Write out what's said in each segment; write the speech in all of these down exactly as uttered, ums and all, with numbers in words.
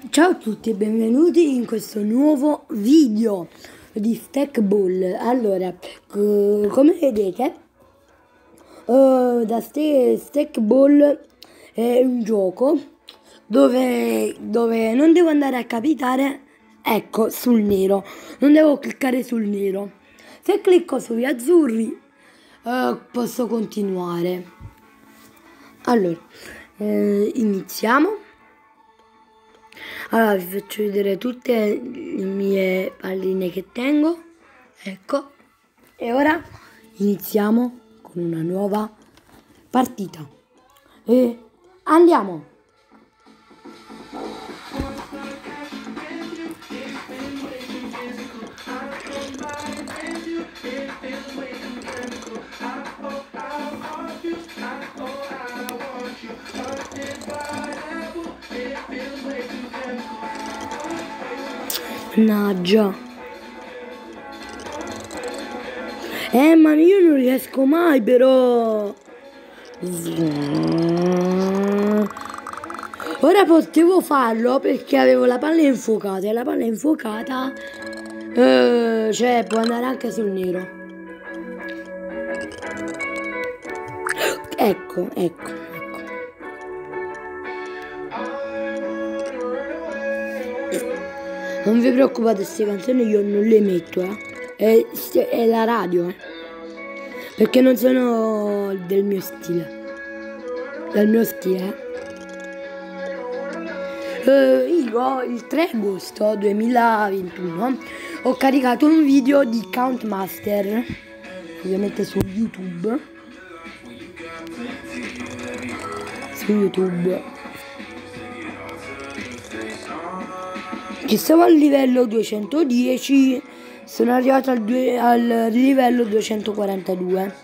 Ciao a tutti e benvenuti in questo nuovo video di Stack Ball. Allora, co- come vedete, uh, da ste Stack Ball è un gioco dove, dove non devo andare a capitare, ecco, sul nero. Non devo cliccare sul nero. Se clicco sugli azzurri, uh, posso continuare. Allora, eh, iniziamo. Allora vi faccio vedere tutte le mie palline che tengo, ecco, e ora iniziamo con una nuova partita e andiamo. Mannaggia. Eh, ma io non riesco mai, però. Ora potevo farlo perché avevo la palla infuocata e la palla infuocata, eh, cioè, può andare anche sul nero. Ecco, ecco. Non vi preoccupate, queste canzoni io non le metto, eh. È, è la radio, eh. Perché non sono del mio stile. Del mio stile, eh. Uh, io il tre agosto duemilaventuno ho caricato un video di Count Master, ovviamente su YouTube. Su YouTube. Che stavo al livello duecentodieci, sono arrivato al, due, al livello duecentoquarantadue.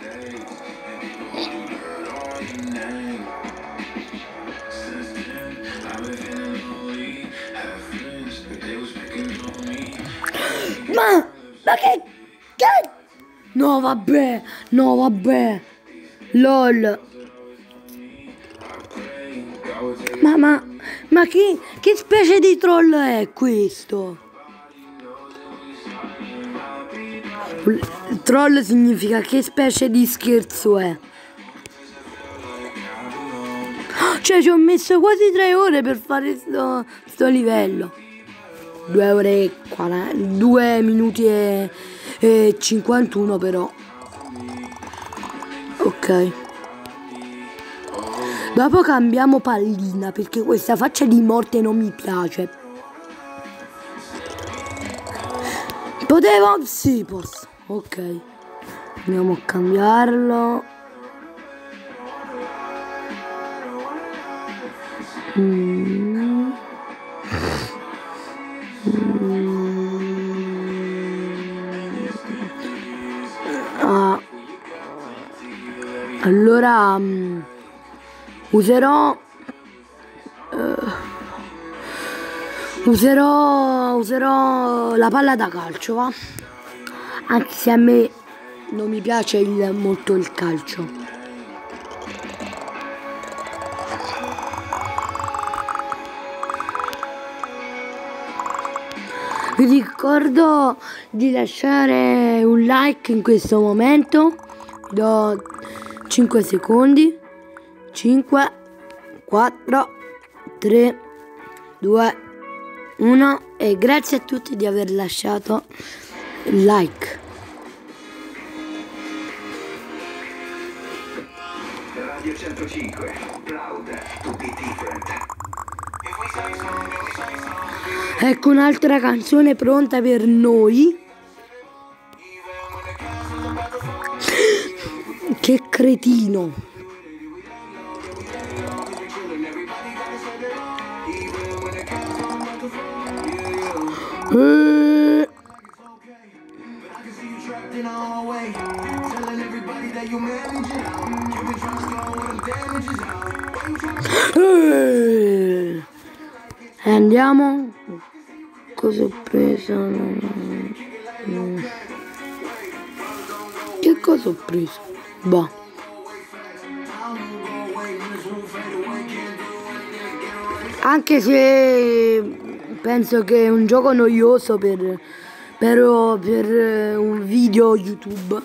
Ma, ma che, che? No vabbè, no vabbè, lol. Ma, ma, ma che, che specie di troll è questo? Il troll significa che specie di scherzo è. Cioè ci ho messo quasi tre ore per fare sto, sto livello. Due ore e quaranta, due minuti e, e cinquantuno però. Ok. Dopo cambiamo pallina perché questa faccia di morte non mi piace. Potevo? Sì, posso. Ok. Andiamo a cambiarlo. Mm. Mm. Ah. Allora... Um, Userò, uh, userò, userò la palla da calcio, va? Anche se a me non mi piace il, molto il calcio. Vi ricordo di lasciare un like in questo momento, do cinque secondi. cinque, quattro, tre, due, uno e grazie a tutti di aver lasciato il like. Radio centocinque, proud to be different. Ecco un'altra canzone pronta per noi. Che cretino. Uh. Uh. Andiamo. Cosa ho preso? Mm. Che cosa ho preso? Boh. Anche se penso che è un gioco noioso per, però per eh, un video YouTube.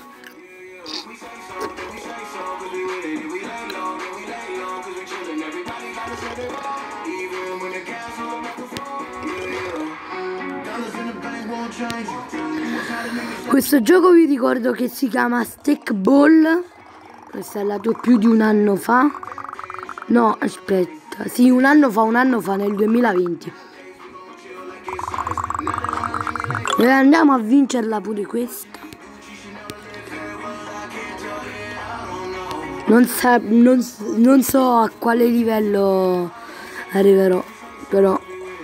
Questo gioco vi ricordo che si chiama Stickball, è installato più di un anno fa. No, aspetta, sì, un anno fa, un anno fa, nel duemilaventi. E andiamo a vincerla pure questa. Non, sa, non, non so a quale livello arriverò, però.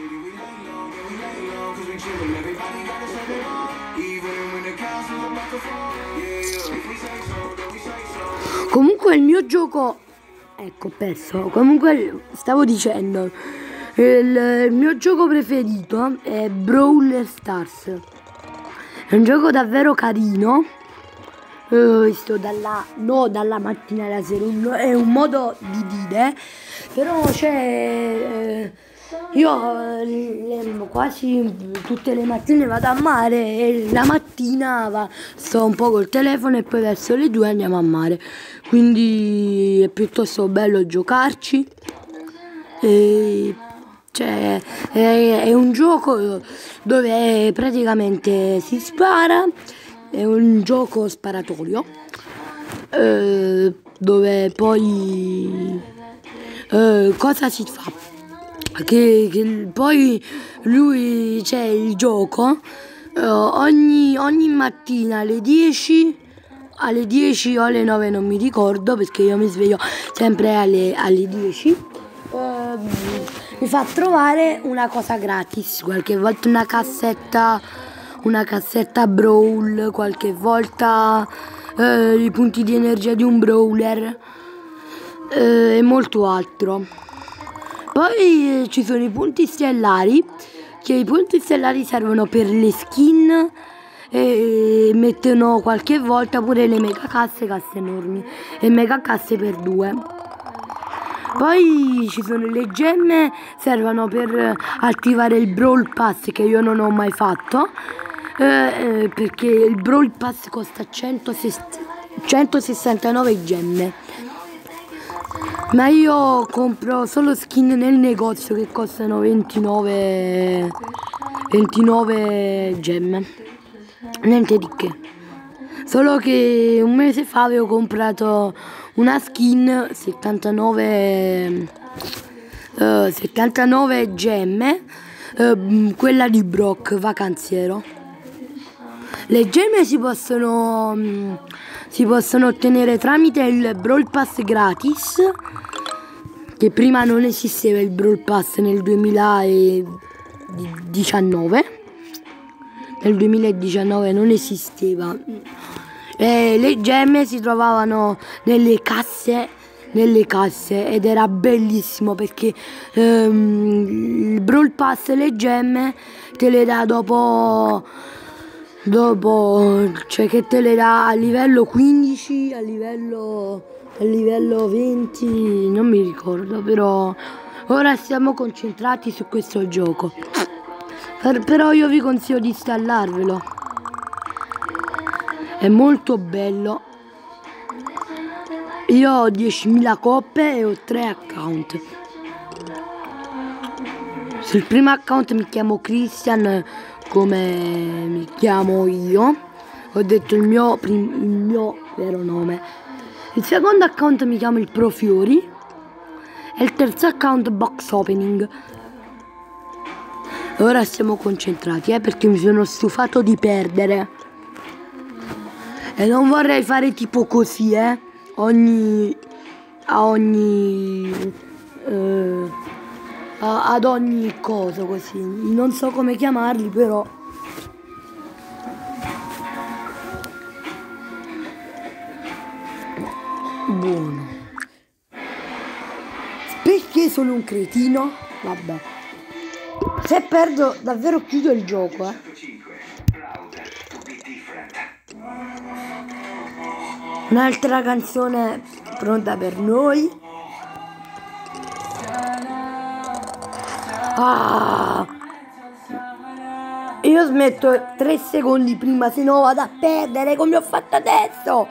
Comunque il mio gioco, ecco, perso. Comunque stavo dicendo, il, il mio gioco preferito è Brawl Stars. È un gioco davvero carino. Ho visto dalla, no, dalla mattina alla sera, è un modo di dire, però c'è, eh, io eh, quasi tutte le mattine vado a mare e la mattina va, sto un po' col telefono e poi verso le due andiamo a mare, quindi è piuttosto bello giocarci. E cioè, è, è un gioco dove praticamente si spara. È un gioco sparatorio eh, dove poi eh, cosa si fa? Che, che poi lui c'è il gioco eh, ogni, ogni mattina alle dieci alle dieci o alle nove, non mi ricordo perché io mi sveglio sempre alle, alle dieci. Eh, mi fa trovare una cosa gratis, qualche volta una cassetta. Una cassetta Brawl, qualche volta eh, i punti di energia di un brawler eh, e molto altro. Poi eh, ci sono i punti stellari, che i punti stellari servono per le skin e mettono qualche volta pure le mega casse, casse enormi e mega casse per due. Poi ci sono le gemme, servono per attivare il Brawl Pass che io non ho mai fatto. Eh, eh, perché il Brawl Pass costa centosessantanove gemme, ma io compro solo skin nel negozio che costano ventinove gemme, niente di che, solo che un mese fa avevo comprato una skin settantanove, uh, settantanove gemme, uh, quella di Brock vacanziero. Le gemme si possono, si possono ottenere tramite il Brawl Pass gratis, che prima non esisteva il Brawl Pass nel duemiladiciannove. Nel duemiladiciannove non esisteva. E le gemme si trovavano nelle casse, nelle casse ed era bellissimo perché ehm, il Brawl Pass e le gemme te le dà dopo... Dopo, cioè che te le dà a livello quindici, a livello, a livello venti, non mi ricordo, però ora siamo concentrati su questo gioco. Per, però io vi consiglio di installarvelo. È molto bello. Io ho diecimila coppe e ho tre account. Sul primo account mi chiamo Christian, come mi chiamo io, ho detto il mio, il mio vero nome. Il secondo account mi chiamo il Profiori e il terzo account Box Opening. Ora siamo concentrati eh, perché mi sono stufato di perdere e non vorrei fare tipo così eh, ogni a ogni eh, ad ogni cosa così, non so come chiamarli però. Buono. Perché sono un cretino? Vabbè. Se perdo davvero chiudo il gioco eh. Un'altra canzone pronta per noi. Ah! Io smetto tre secondi prima, se no vado a perdere come ho fatto adesso.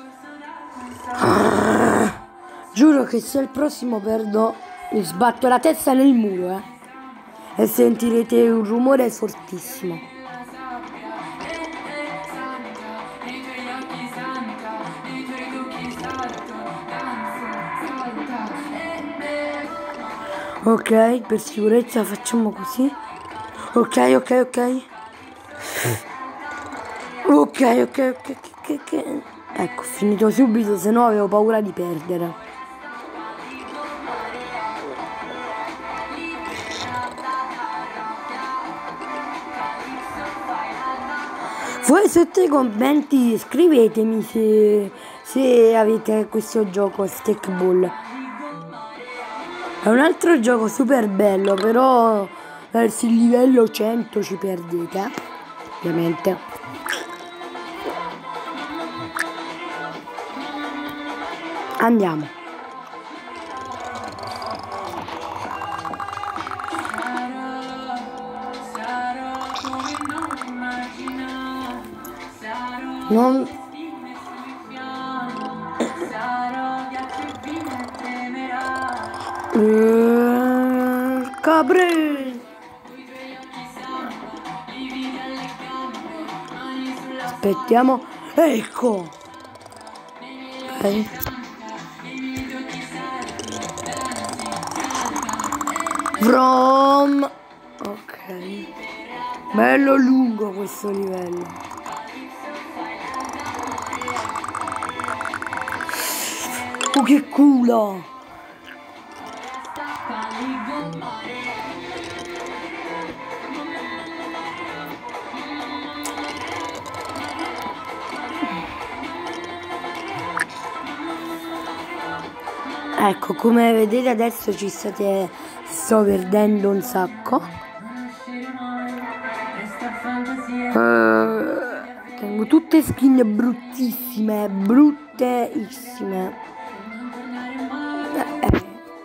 Ah! Giuro che se il prossimo perdo mi sbatto la testa nel muro, eh. E sentirete un rumore fortissimo. Ok, per sicurezza facciamo così. Ok, ok, ok. Ok, ok, ok, ok, ok. Ecco, ho finito subito, se no avevo paura di perdere. Voi sotto i commenti scrivetemi se, se avete questo gioco Stickball. È un altro gioco super bello, però verso il livello cento ci perdete, ovviamente. Andiamo. Non... Uh, Capri! Aspettiamo. Ecco! Ok. From... Ok. Bello lungo questo livello. Oh, che culo! Ecco, come vedete adesso ci state... sto perdendo un sacco. Uh, tengo tutte skin bruttissime, bruttissime. Eh.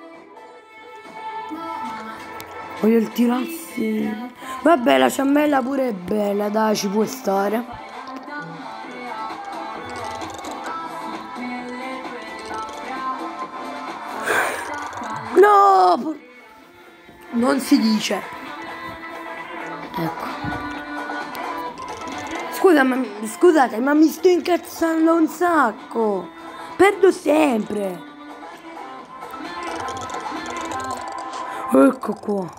Voglio il tirassi. Vabbè, la ciambella pure è bella, dai, ci può stare. No! Non si dice. Ecco. Scusa, ma, scusate, ma mi sto incazzando un sacco. Perdo sempre. Ecco qua.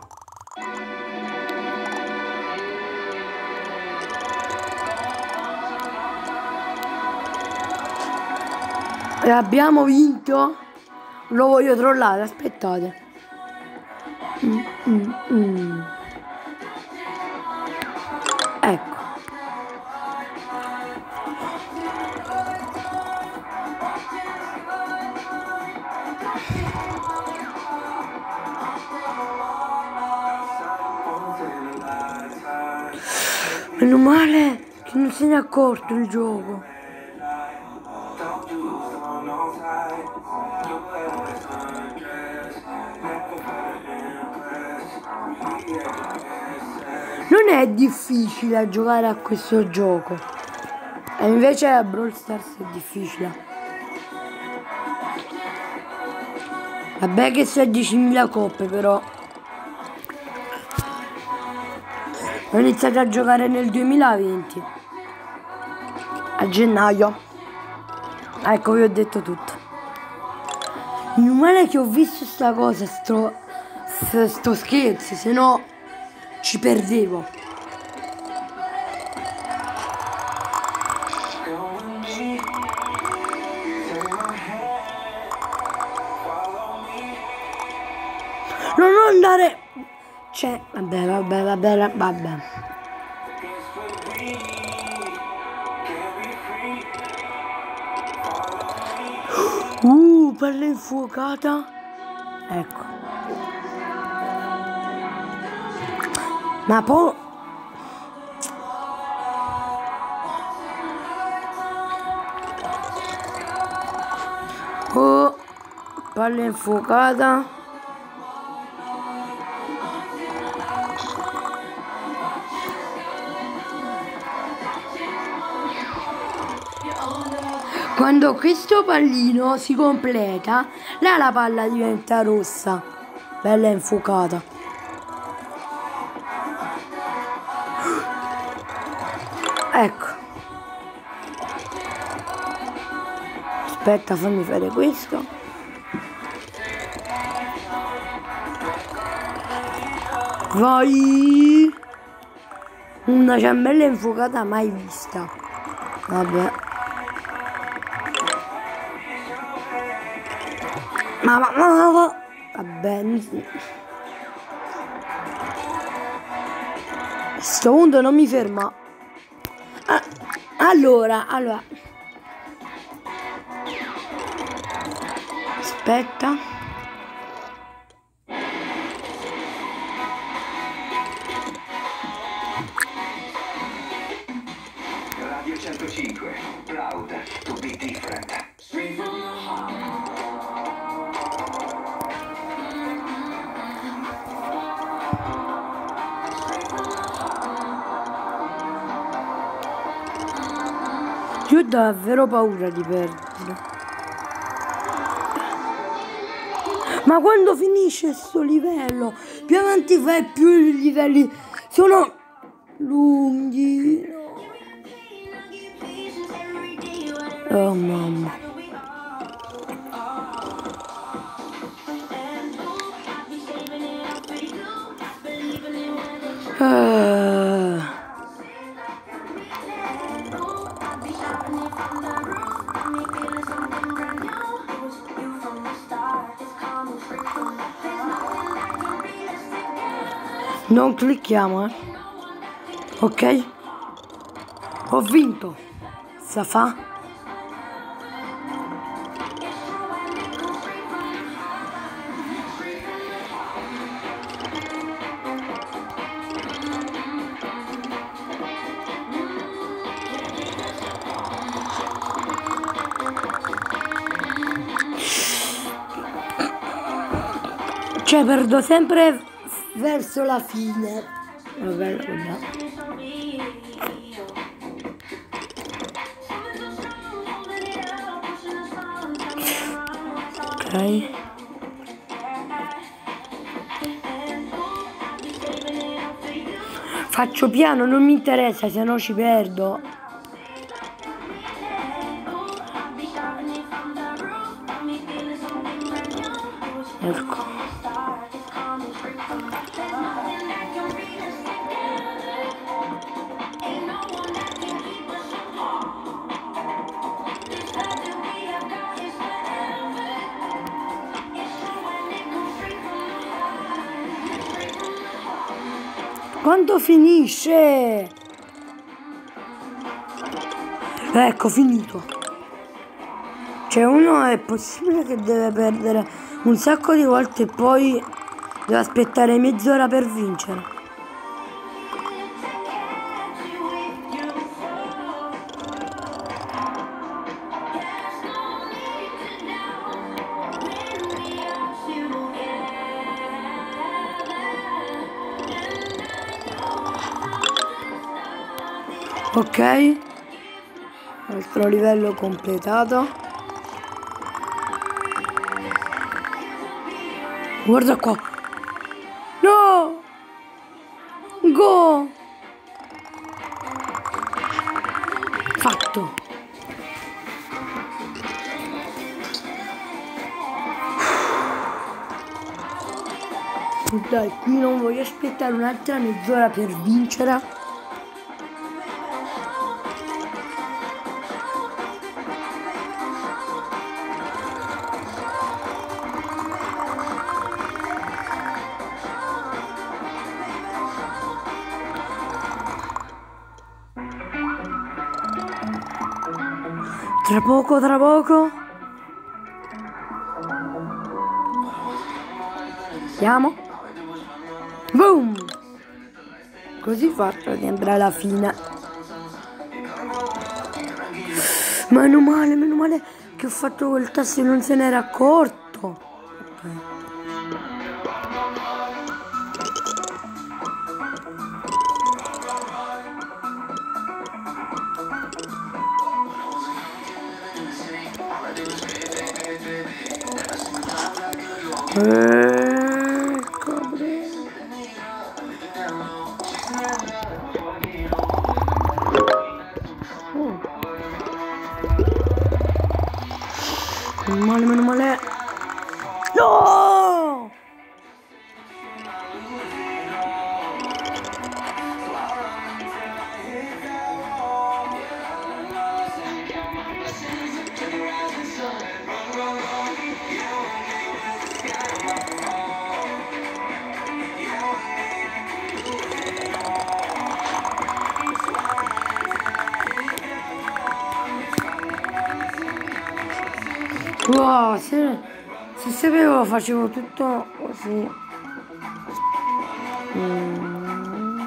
E abbiamo vinto? Lo voglio trollare, aspettate. Mm, mm, mm. Ecco. Meno male che non se ne è accorto il gioco. Non è difficile giocare a questo gioco. E invece a Brawl Stars è difficile. Vabbè che sono diecimila coppe, però. Ho iniziato a giocare nel duemilaventi. A gennaio. Ecco, vi ho detto tutto. Meno male che ho visto sta cosa, sto, sto scherzo, se no ci perdevo. Non andare. Cioè, vabbè, vabbè, vabbè, vabbè. Uh, palla infuocata. Ecco. Ma poi... Oh, palla infuocata. Quando questo pallino si completa, là la palla diventa rossa, bella infuocata. Ecco. Aspetta, fammi fare questo. Vai! Una ciambella infuocata mai vista. Vabbè. Ma ma ma ma va bene. A sto punto non mi ferma. Ah, allora, allora. Aspetta. Radio centocinque, proud to be different. Io ho davvero paura di perdere. Ma quando finisce sto livello, più avanti vai più i livelli sono lunghi. Oh mamma. Ah. Non clicchiamo, eh. Ok? Ho vinto. Sa fa? Cioè perdo sempre verso la fine. Vabbè, vabbè. Ok. Faccio piano, non mi interessa, se no ci perdo. Ecco. Quando finisce? Ecco, finito. Cioè uno è possibile che deve perdere un sacco di volte e poi deve aspettare mezz'ora per vincere. Ok, altro livello completato. Guarda qua. No! Go! Fatto. Dai, qui non voglio aspettare un'altra mezz'ora per vincere. Tra poco, tra poco. Siamo. Boom! Così faccio sempre alla fine. Meno male, meno male che ho fatto quel tasto e non se n'era accorto. Ok. Ecco, oh. Meno male, meno male. No! Wow, se, se sapevo facevo tutto così. Mm.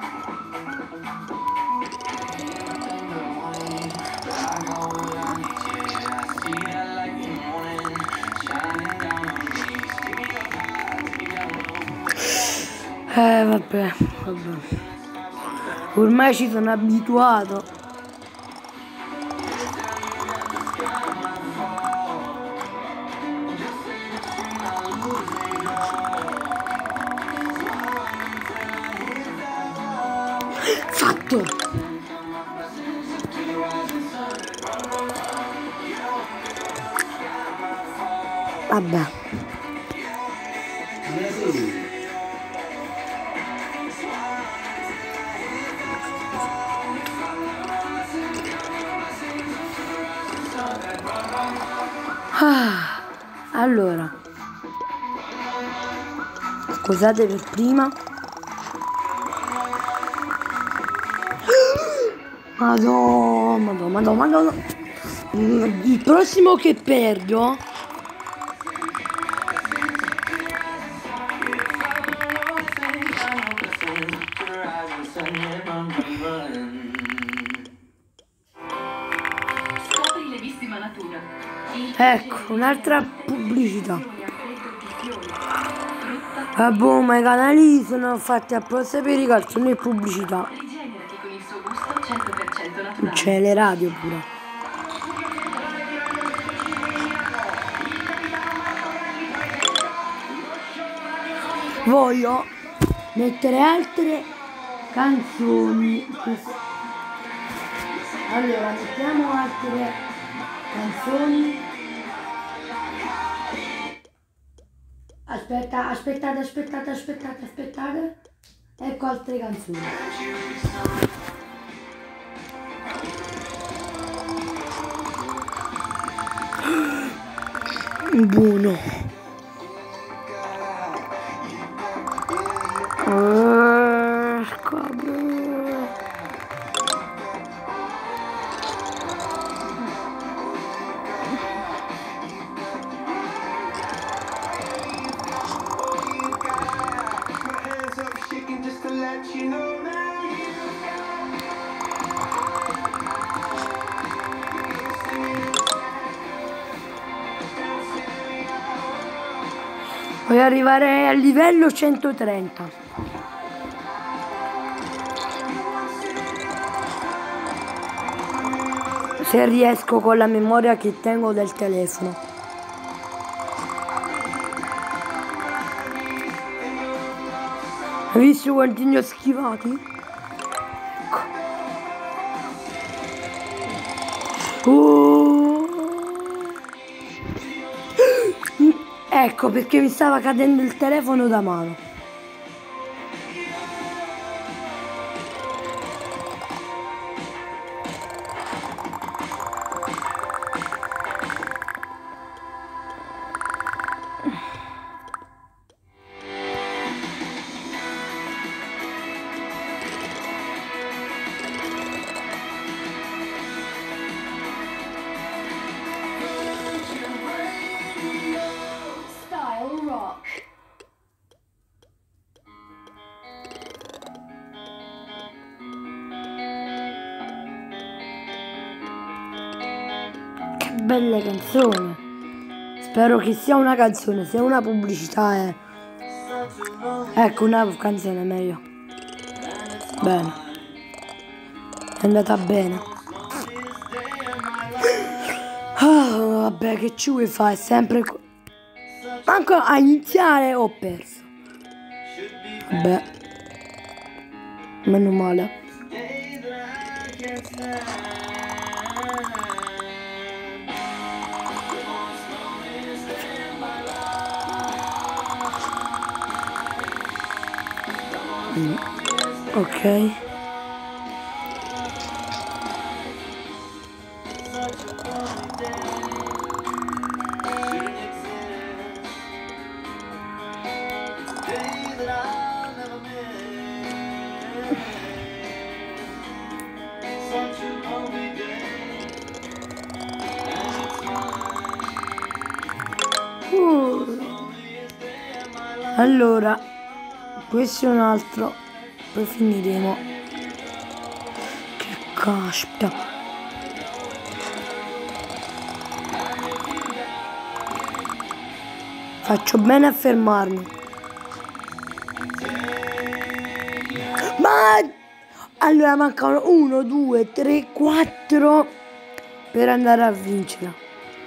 Eh vabbè, vabbè. Ormai ci sono abituato. Fatto! Vabbè. Ah, allora, scusate per prima. Madonna, madonna, madonna, madonna. Il prossimo che perdo ecco, un'altra pubblicità. Vabbè, ma i canali sono fatti apposta per i calzoni e pubblicità. C'è le radio pure. Voglio mettere altre canzoni. Allora, mettiamo altre canzoni. Aspetta, aspettate, aspettate, aspettate, aspettate. Ecco altre canzoni. Buono. Uh, Voglio arrivare al livello centotrenta. Se riesco con la memoria che tengo del telefono. Hai visto quanti ne ho schivati? Ecco. Oh. Ecco perché mi stava cadendo il telefono da mano. Belle canzone. Spero che sia una canzone, se è una pubblicità è... Ecco, una canzone è meglio. Bene. È andata bene. Oh, vabbè, che ci vuoi fare? È sempre... manco a iniziare ho perso. Vabbè, meno male. Mm. Ok. Uh. Allora, questo è un altro, poi finiremo. Che caspita. Faccio bene a fermarmi. Ma allora mancano uno, due, tre, quattro per andare a vincere.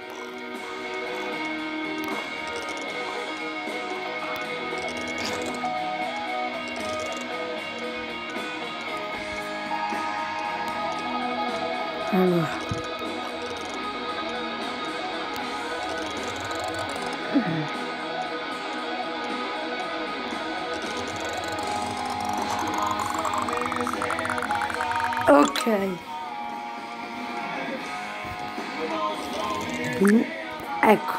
Allora. Ok. Mm. Ecco.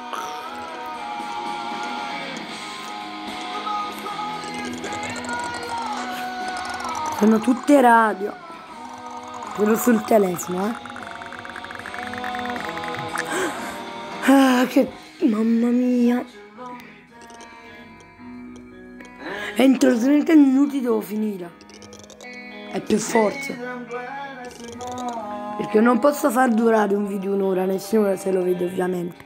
Sono tutte radio. Quello sul telefono, eh. Ah, che... Mamma mia. Entro trenta minuti devo finire. È per forza. Perché non posso far durare un video un'ora, nessuno se lo vede ovviamente.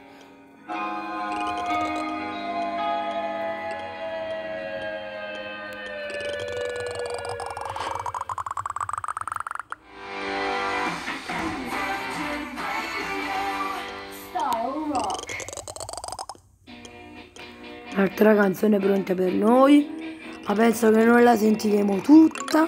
Altra canzone pronta per noi, ma penso che non la sentiremo tutta.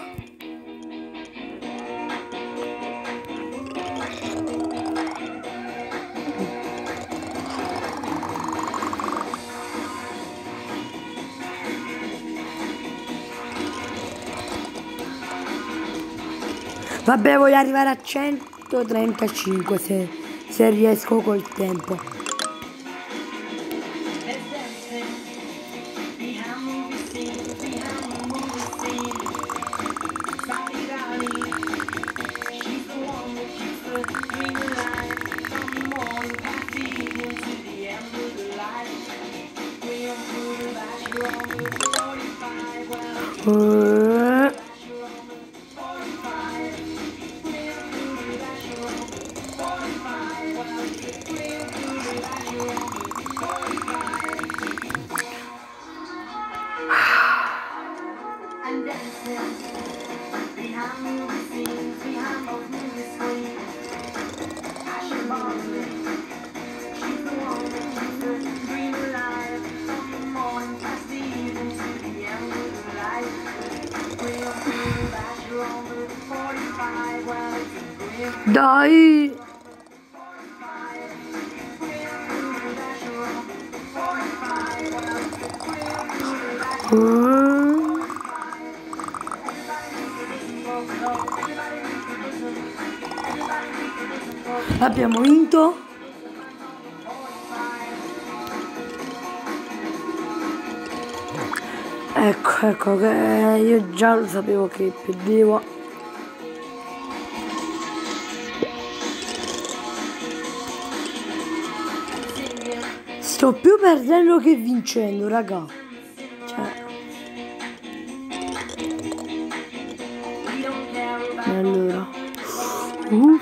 Vabbè, voglio arrivare a centotrentacinque se, se riesco col tempo. Uh. Dai! Mm. Abbiamo vinto. Ecco, ecco che io già lo sapevo che perdevo. Sto più perdendo che vincendo, raga. Cioè. Allora. Uh.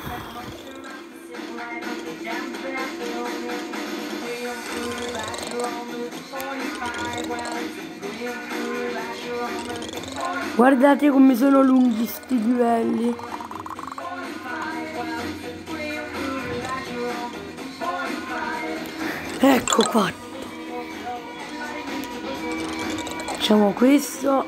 Guardate come sono lunghi sti livelli. Ecco qua. Facciamo questo.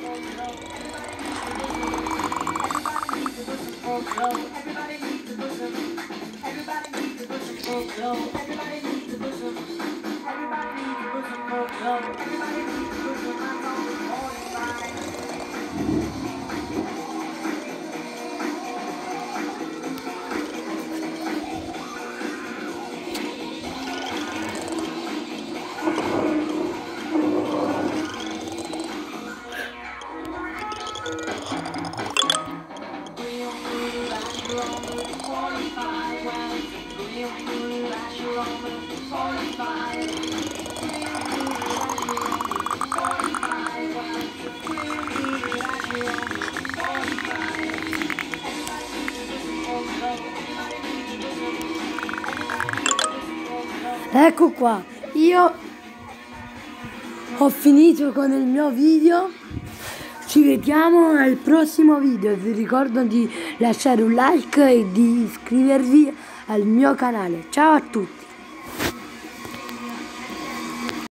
Ecco qua, io ho finito con il mio video, ci vediamo al prossimo video, vi ricordo di lasciare un like e di iscrivervi al mio canale. Ciao a tutti!